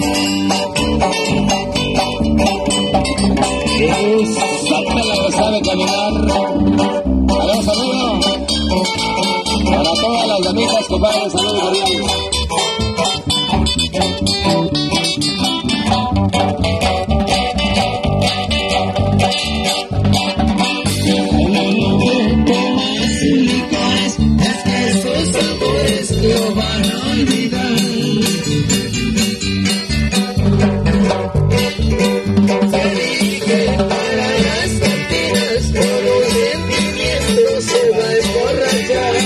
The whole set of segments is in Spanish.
Salta la que sabe caminar. Adiós, saludo. Para todas las amigas, compadres, saludos cordiales. Lo van a olvidar. Se dirige para las cantinas, por los sentimientos se va a emborrachar.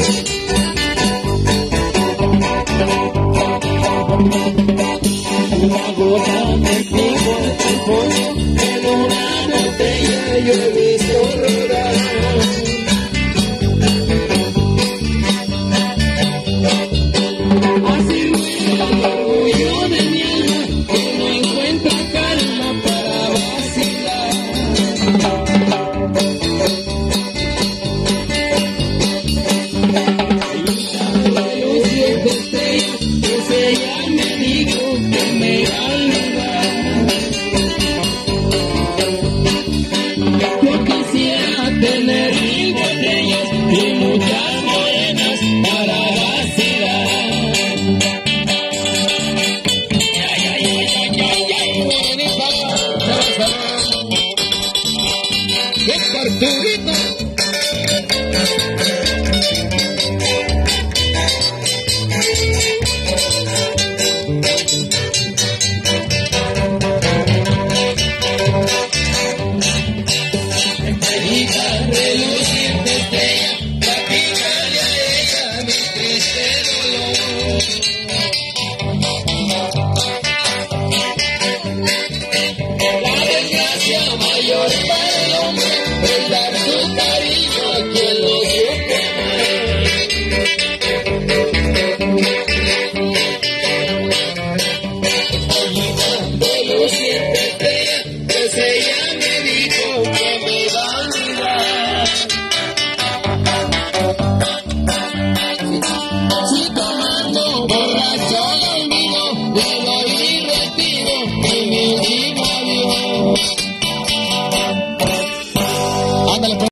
Una gota de trigo de pollo en una botella yo he visto rodar. Si tomando borracho